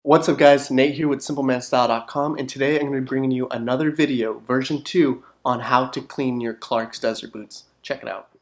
What's up guys, Nate here with SimpleManStyle.com, and today I'm going to be bringing you another video, version 2, on how to clean your Clark's Desert Boots. Check it out.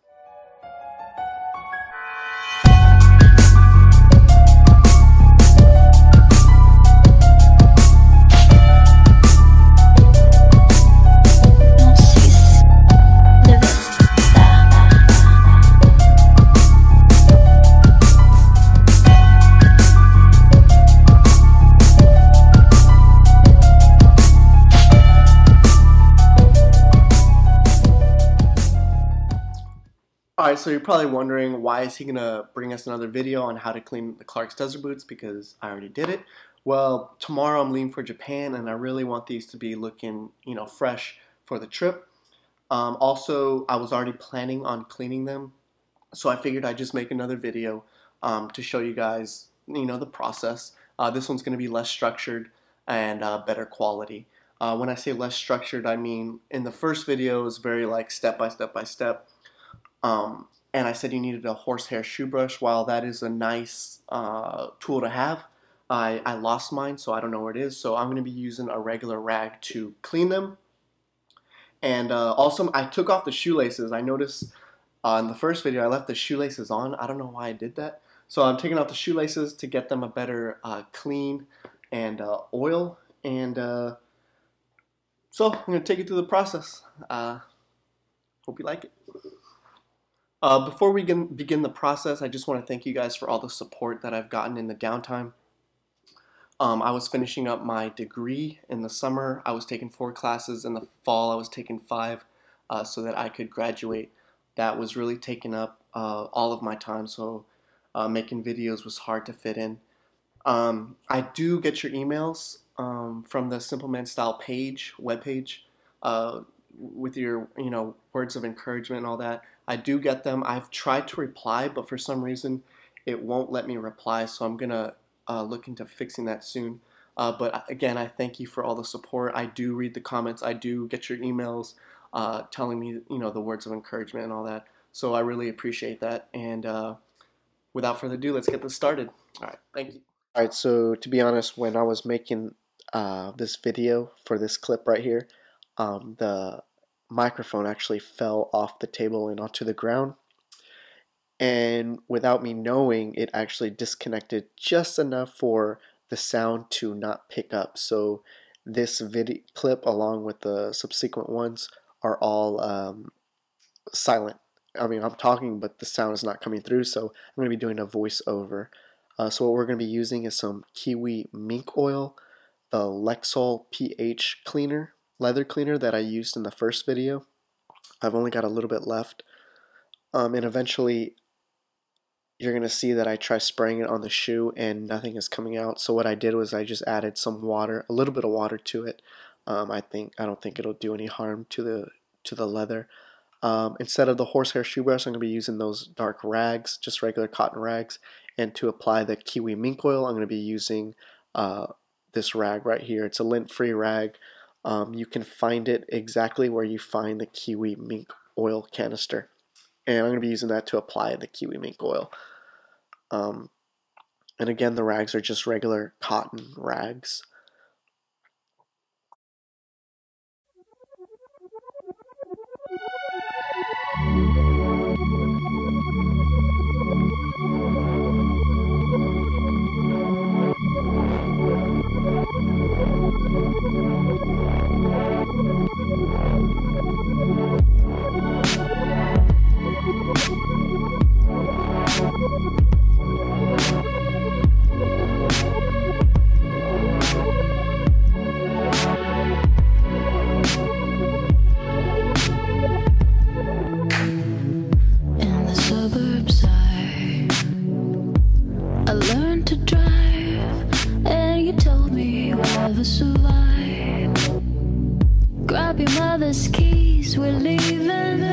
Alright, so you're probably wondering, why is he going to bring us another video on how to clean the Clark's Desert Boots, because I already did it. Well, tomorrow I'm leaving for Japan and I really want these to be looking, fresh for the trip. Also, I was already planning on cleaning them, so I figured I'd just make another video to show you guys, the process. This one's going to be less structured and better quality. When I say less structured, I mean in the first video it was very like step by step by step. And I said you needed a horsehair shoe brush. While that is a nice tool to have, I lost mine, so I don't know where it is. So I'm going to be using a regular rag to clean them. And also, I took off the shoelaces. I noticed in the first video I left the shoelaces on. I don't know why I did that. So I'm taking off the shoelaces to get them a better clean and oil. And so I'm going to take you through the process. Hope you like it. Before we begin the process, I just want to thank you guys for all the support that I've gotten in the downtime. I was finishing up my degree in the summer. I was taking 4 classes. In the fall, I was taking 5 so that I could graduate. That was really taking up all of my time, so making videos was hard to fit in. I do get your emails from the Simple Man Style webpage, with your words of encouragement and all that. I do get them. I've tried to reply, but for some reason it won't let me reply, so I'm gonna look into fixing that soon. But again, I thank you for all the support. I do read the comments. I do get your emails telling me the words of encouragement and all that, so I really appreciate that. And without further ado, let's get this started. Alright, thank you. Alright, so to be honest, when I was making this video for this clip right here, the microphone actually fell off the table and onto the ground, and without me knowing, it actually disconnected just enough for the sound to not pick up. So this video clip, along with the subsequent ones, are all silent. I mean, I'm talking, but the sound is not coming through, so I'm going to be doing a voiceover. So what we're going to be using is some Kiwi mink oil, the Lexol pH cleaner, leather cleaner that I used in the first video. I've only got a little bit left, and eventually you're going to see that I try spraying it on the shoe and nothing is coming out. So what I did was I just added some water, a little bit of water to it. I don't think it'll do any harm to the leather. Instead of the horsehair shoe brush, I'm going to be using those dark rags, just regular cotton rags. And to apply the Kiwi mink oil, I'm going to be using this rag right here. It's a lint-free rag. You can find it exactly where you find the Kiwi mink oil canister, and I'm going to be using that to apply the Kiwi mink oil. And again, the rags are just regular cotton rags. Grab your mother's keys, we're leaving.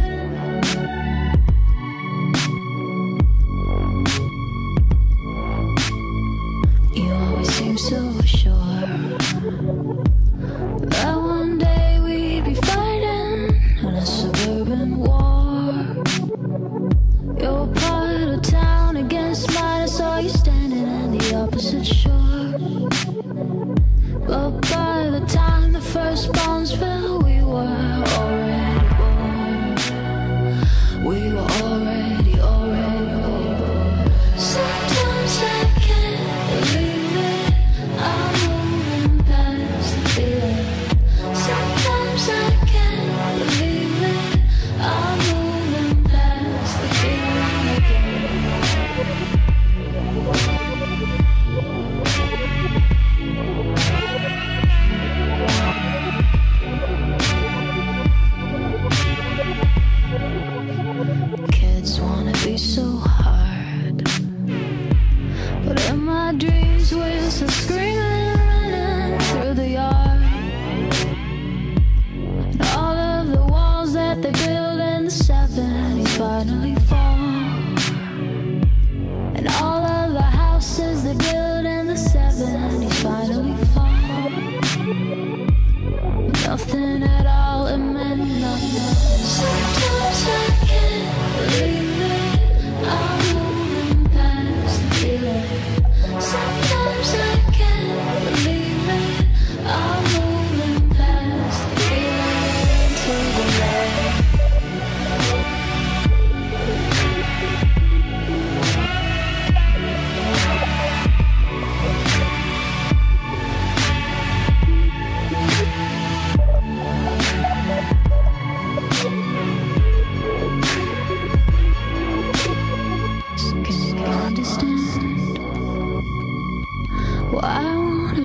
You always seem so sure that one day we'd be fighting in a suburban war. You're part of town against mine, I saw you standing on the opposite shore.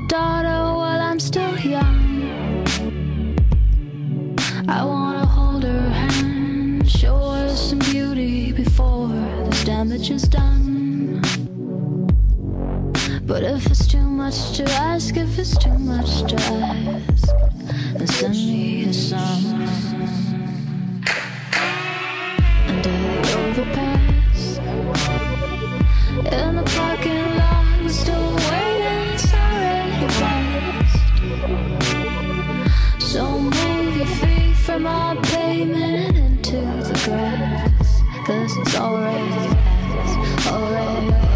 daughter while I'm still young. I wanna hold her hand, show her some beauty before this damage is done. But if it's too much to ask, if it's too much to ask, then send me a song. Under the overpass, in the parking lot, we're still waiting, it's already past. So move your feet from our pavement and into the grass, 'cause it's already past, already past.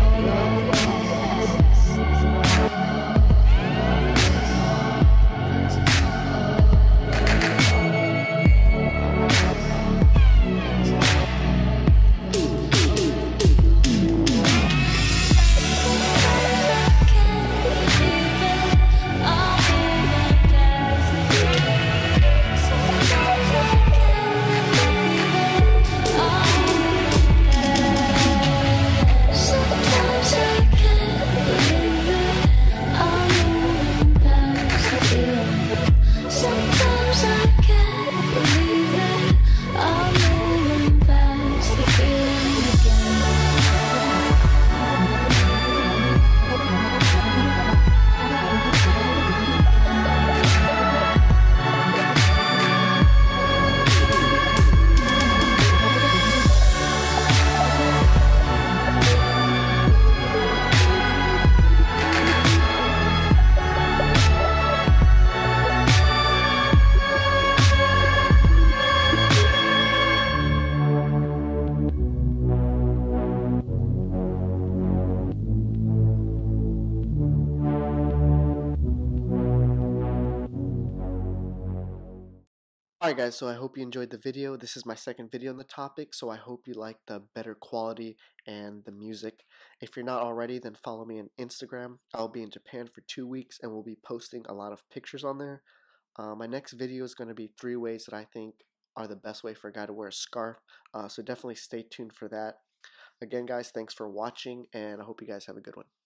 Alright guys, so I hope you enjoyed the video. This is my second video on the topic, so I hope you like the better quality and the music. If you're not already, then follow me on Instagram. I'll be in Japan for 2 weeks and we'll be posting a lot of pictures on there. My next video is going to be 3 ways that I think are the best way for a guy to wear a scarf, so definitely stay tuned for that. Again guys, thanks for watching and I hope you guys have a good one.